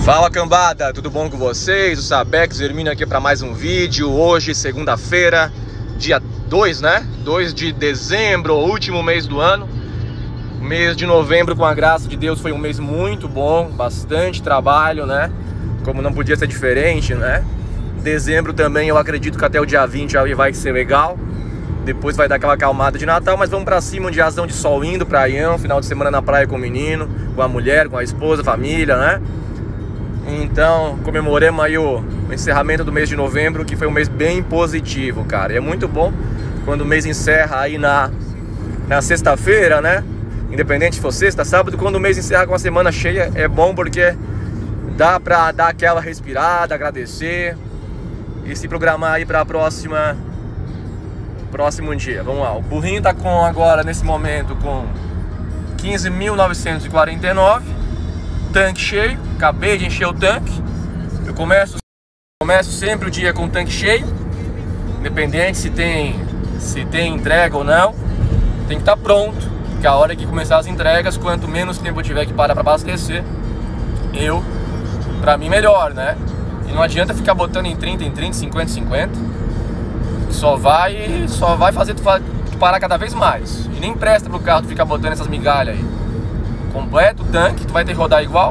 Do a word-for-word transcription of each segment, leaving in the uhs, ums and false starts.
Fala cambada, tudo bom com vocês? O Sabex, Hermínio aqui para mais um vídeo. Hoje, segunda-feira, dia dois, né? dois de dezembro, o último mês do ano. O mês de novembro, com a graça de Deus, foi um mês muito bom, bastante trabalho, né? Como não podia ser diferente, né? Dezembro também, eu acredito que até o dia vinte aí vai ser legal. Depois vai dar aquela acalmada de Natal, mas vamos pra cima, um diazão de sol indo, praião, final de semana na praia com o menino, com a mulher, com a esposa, família, né? Então, comemoremos aí o, o encerramento do mês de novembro, que foi um mês bem positivo, cara. E é muito bom quando o mês encerra aí na, na sexta-feira, né? Independente se for sexta, sábado, quando o mês encerra com a semana cheia, é bom porque dá pra dar aquela respirada, agradecer e se programar aí pra próxima, próximo dia. Vamos lá, o burrinho tá com agora, nesse momento, com quinze mil novecentos e quarenta e nove. Tanque cheio, acabei de encher o tanque. Eu começo, começo sempre o dia com o tanque cheio, independente se tem, se tem entrega ou não. Tem que estar pronto, porque a hora que começar as entregas, quanto menos tempo eu tiver que parar para abastecer, eu, pra mim melhor, né? E não adianta ficar botando em trinta, em trinta, cinquenta, cinquenta. Só vai, só vai fazer tu parar cada vez mais. E nem presta pro carro tu ficar botando essas migalhas aí. Completo o tanque, tu vai ter que rodar igual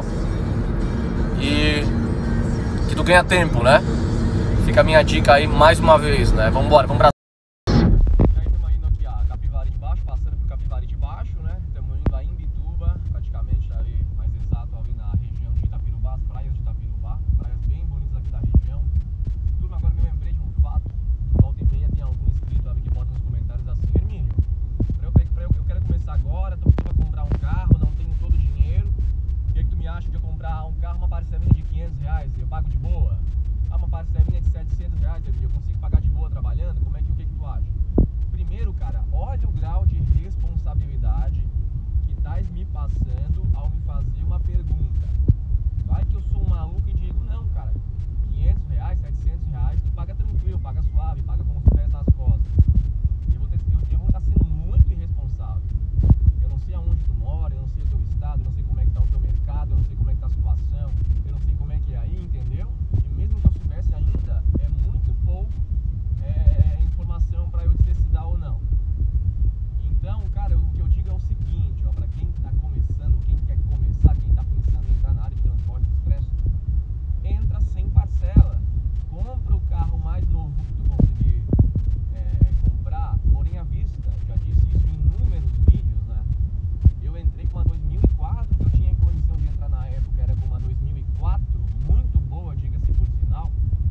e que tu ganha tempo, né? Fica a minha dica aí mais uma vez, né? Vamos embora, vamos pra... E aí estamos indo aqui a Capivari de Baixo, passando por Capivari de Baixo, né? Estamos indo a Imbituba, praticamente ali, mais exato, ali na região de Itapirubá, as praias de Itapirubá, praias bem bonitas aqui da região. Tudo agora me lembrei de um fato, volta e meia tem algum inscrito ali que bota nos comentários assim: Hermínio, pra eu, pra eu, eu quero começar agora, tô precisando comprar um carro, não tenho todo o dinheiro. O que, que tu me acha de eu comprar um carro, uma parcelinha de quinhentos reais, eu pago de boa? Ah, uma parcelinha de setecentos reais, eu consigo pagar de boa trabalhando? Como é que, o que, que tu acha? Primeiro, cara, olha o grau de responsabilidade que estás me passando ao me fazer uma pergunta. Vai que eu sou um maluco e digo: não, cara, quinhentos reais, setecentos reais, tu paga tranquilo, paga suave, paga com os pés nas costas. Eu vou, ter, eu, eu vou estar sendo muito irresponsável. Eu não sei aonde tu mora, eu não sei o teu estado, eu não sei como é que tá o teu mercado, eu não sei como é que tá a situação, eu não sei como é que é aí, entendeu? E mesmo que eu soubesse ainda, é muito pouco é, informação para eu dizer se dá ou não. Então, cara, eu, o que eu digo é o seguinte, ó, para quem tá começando, quem quer começar, quem tá pensando em entrar na área de transporte expresso, entra sem parcela, compra o carro mais novo que tu conseguir é, comprar, porém à vista. Já disse isso em inúmeros vídeos, né? Eu entrei com uma dois mil e quatro, que eu tinha condição de entrar na época, era com uma dois mil e quatro, muito boa, diga-se por sinal.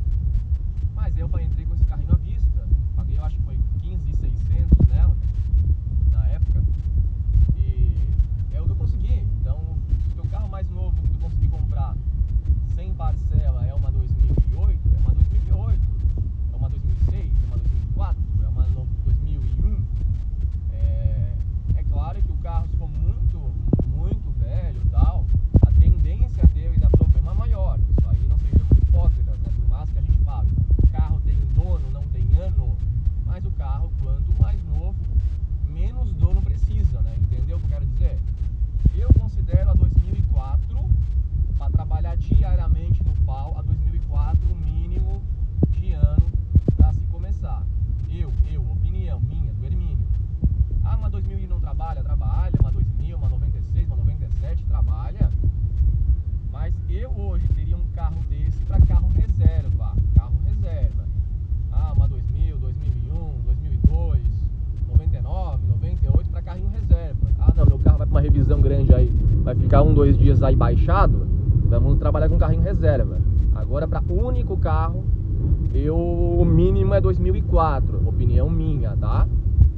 Mas eu entrei com esse carrinho à vista, paguei, eu acho que foi quinze mil e seiscentos nela, na época, e é o que eu consegui. Então, se o teu carro mais novo que tu conseguir comprar sem parcela é uma dois mil e oito, é uma dois mil e oito, é uma dois mil e seis, é uma dois mil e quatro, é uma dois mil e um. É, é claro que o carro, se for muito, muito velho e tal, a tendência dele dar problema é maior. Isso aí não sejamos hipócritas, né? Por mais que a gente fale, carro tem dono, não tem ano, mas o carro, quanto mais novo, menos dono precisa, né? Entendeu o que eu quero dizer? Eu considero a dois mil e quatro, para trabalhar diariamente no pau, a dois mil e quatro o mínimo de ano para se começar. Eu, eu, opinião minha, do Hermínio. Ah, uma dois mil e não trabalha? Trabalha. Uma dois mil, uma noventa e seis, uma noventa e sete, trabalha. Mas eu hoje teria um carro desse para carro reserva. Carro reserva. Ah, uma dois mil, dois mil e um, dois mil e dois, noventa e nove, noventa e oito para carrinho reserva. Ah, não, meu carro vai para uma revisão grande aí, vai ficar um, dois dias aí baixado. Vamos trabalhar com carrinho reserva. Agora, para único carro, eu, o mínimo é dois mil e quatro, opinião minha, tá?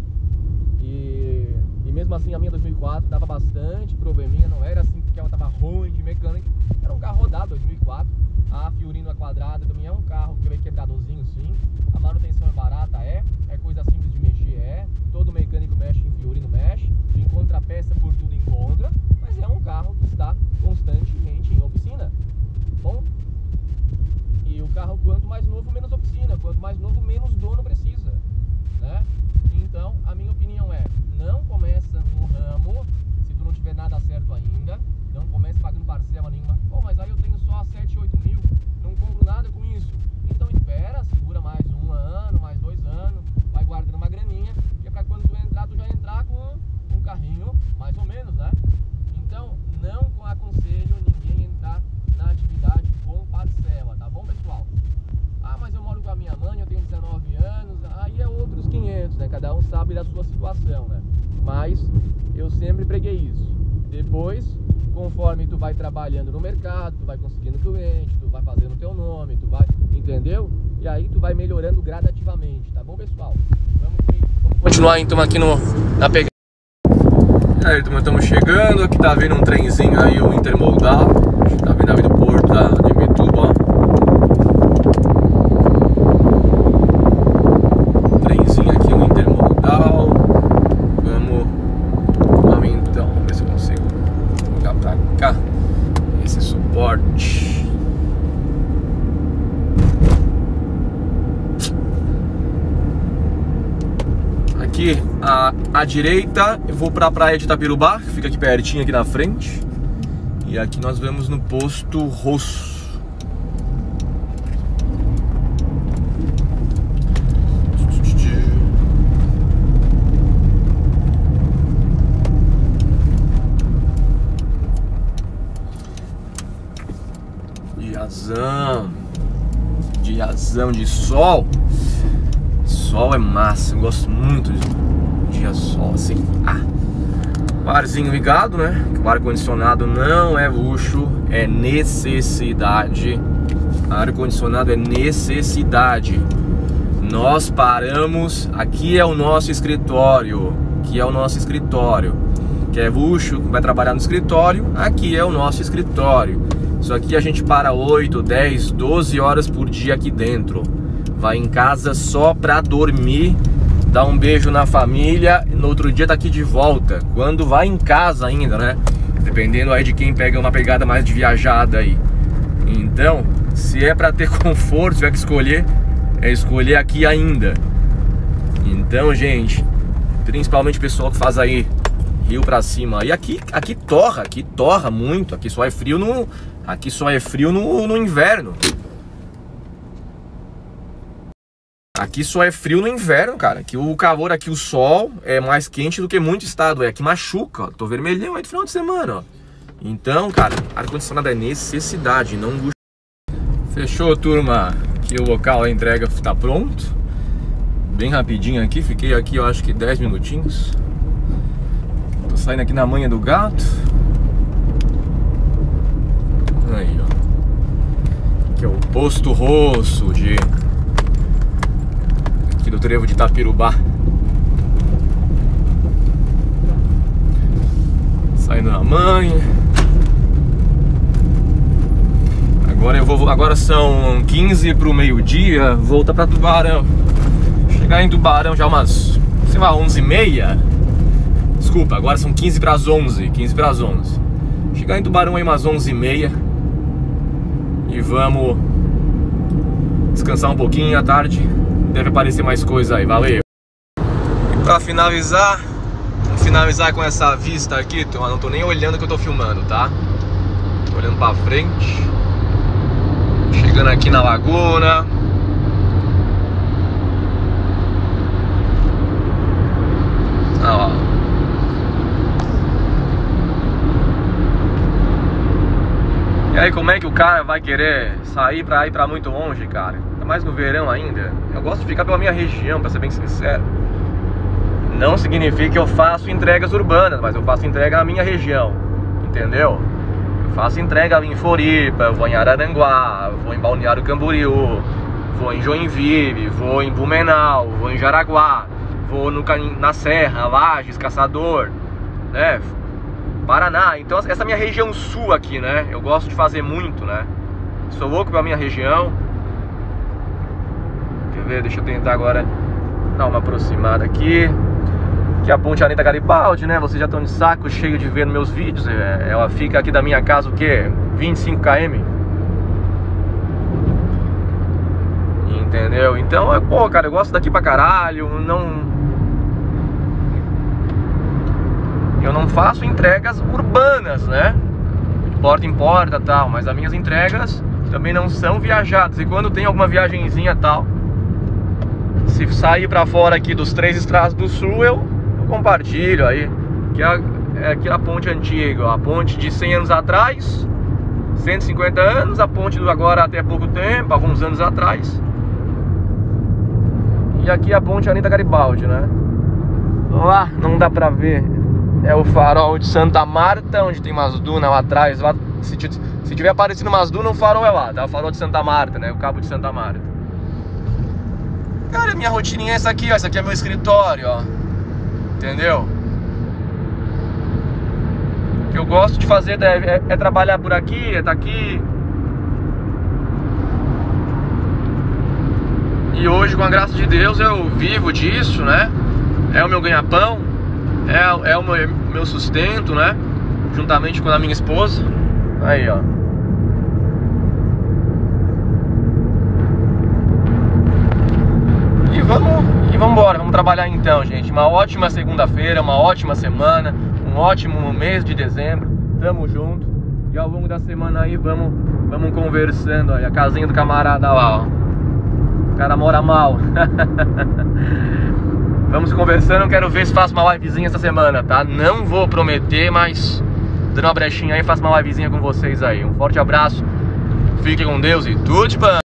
E, e mesmo assim a minha dois mil e quatro dava bastante probleminha, não era assim porque ela tava ruim de mecânica, era um carro rodado dois mil e quatro. A Fiorino quadrada também é um carro que veio quebradozinho, sim. A manutenção é barata, é, é coisa simples de mexer, é. Todo mecânico mexe em Fiorino, mexe. Tu encontra peça por tudo, encontra. Mas é um carro que está constantemente em oficina. Bom, e o carro, quanto mais novo, menos oficina. Quanto mais novo, menos dono precisa, né? Então, a minha opinião é: não começa no ramo se tu não tiver nada certo ainda. Não comece pagando parcela nenhuma. Pô, mas aí eu tenho só sete conforme tu vai trabalhando no mercado, tu vai conseguindo cliente, tu vai fazendo teu nome, tu vai, entendeu? E aí tu vai melhorando gradativamente, tá bom, pessoal? Vamos, vamos continuar então aqui no, na pegada. E aí, turma, estamos chegando, aqui tá vindo um trenzinho aí, o Intermodal, tá vindo ali do porto da, de Imbituba, ó. Trenzinho aqui, o Intermodal. Vamos, vamos então, vamos ver se eu consigo jogar pra cá esse suporte. Aqui à, à direita eu vou para a praia de Itapirubá, que fica aqui pertinho aqui na frente. E aqui nós vamos no posto Rosso. Diazão, diazão de sol. Sol é massa, eu gosto muito de dia sol assim. Ah, barzinho ligado, né? O ar-condicionado não é luxo, é necessidade. Ar-condicionado é necessidade. Nós paramos, aqui é o nosso escritório. Aqui é o nosso escritório. Que é luxo, vai trabalhar no escritório. Aqui é o nosso escritório. Isso aqui a gente para oito, dez, doze horas por dia aqui dentro. Vai em casa só pra dormir, dá um beijo na família, no outro dia tá aqui de volta. Quando vai em casa ainda, né? Dependendo aí de quem pega uma pegada mais de viajada aí. Então, se é pra ter conforto, se tiver que escolher, é escolher aqui ainda. Então, gente, principalmente o pessoal que faz aí Rio pra cima. E aqui, aqui torra, aqui torra muito. Aqui só é frio no, aqui só é frio no, no inverno. Aqui só é frio no inverno, cara. Aqui o calor, aqui o sol é mais quente do que muito estado. É aqui machuca, ó. Tô vermelhão aí no final de semana, ó. Então, cara, ar-condicionado é necessidade, não luxo. Fechou, turma. Aqui o local, a entrega tá pronto. Bem rapidinho aqui. Fiquei aqui, eu acho que dez minutinhos. Tô saindo aqui na manha do gato. Aí, ó. Aqui é o posto Rosso de... do trevo de Itapirubá. Saindo na manha. Agora eu vou. Agora são quinze pro meio-dia. Voltar pra Tubarão. Chegar em Tubarão já umas, sei lá, onze e meia. Desculpa, agora são quinze para as onze. quinze para as onze. Chegar em Tubarão aí umas onze e meia. E vamos descansar um pouquinho à tarde. Deve aparecer mais coisa aí, valeu. E pra finalizar, vamos finalizar com essa vista aqui. Eu não tô nem olhando que eu tô filmando, tá? Tô olhando pra frente. Chegando aqui na laguna. Ah, ó. E aí, como é que o cara vai querer sair pra ir pra muito longe, cara? Mais no verão ainda. Eu gosto de ficar pela minha região, pra ser bem sincero. Não significa que eu faço entregas urbanas, mas eu faço entrega na minha região, entendeu? Eu faço entrega ali em Floripa, eu vou em Araranguá, eu vou em Balneário Camboriú, vou em Joinville, vou em Blumenau, vou em Jaraguá, vou no, na Serra, Lages, Caçador, né? Paraná. Então essa é a minha região sul aqui, né? Eu gosto de fazer muito, né? Sou louco pela minha região. Deixa eu tentar agora dar uma aproximada aqui. Que é a ponte Anita Garibaldi, né? Vocês já estão de saco cheio de ver nos meus vídeos. Ela fica aqui da minha casa o quê? vinte e cinco quilômetros. Entendeu? Então, pô, cara, eu gosto daqui pra caralho. Não... Eu não faço entregas urbanas, né? De porta em porta e tal. Mas as minhas entregas também não são viajadas. E quando tem alguma viagenzinha e tal, se sair pra fora aqui dos três estradas do sul, eu, eu compartilho aí. Que é, é aqui a ponte antiga, ó, a ponte de cem anos atrás, cento e cinquenta anos, a ponte do agora até pouco tempo, alguns anos atrás. E aqui a ponte Anita Garibaldi, né? Lá não dá pra ver é o farol de Santa Marta, onde tem umas dunas lá atrás. Lá, se, se tiver aparecendo umas dunas, o farol é lá, tá? O farol de Santa Marta, né? O cabo de Santa Marta. Cara, minha rotininha é essa aqui, ó. Essa aqui é meu escritório, ó. Entendeu? O que eu gosto de fazer é, é, é trabalhar por aqui, é estar aqui. E hoje, com a graça de Deus, eu vivo disso, né? É o meu ganha-pão, é, é o meu, meu sustento, né? Juntamente com a minha esposa. Aí, ó. E vamos, e vamos embora, vamos trabalhar então, gente. Uma ótima segunda-feira, uma ótima semana, um ótimo mês de dezembro. Tamo junto. E ao longo da semana aí vamos, vamos conversando. Aí, a casinha do camarada lá, ó. O cara mora mal. Vamos conversando, quero ver se faço uma livezinha essa semana, tá? Não vou prometer, mas dando uma brechinha aí, faço uma livezinha com vocês aí. Um forte abraço, fiquem com Deus e tudo de bom.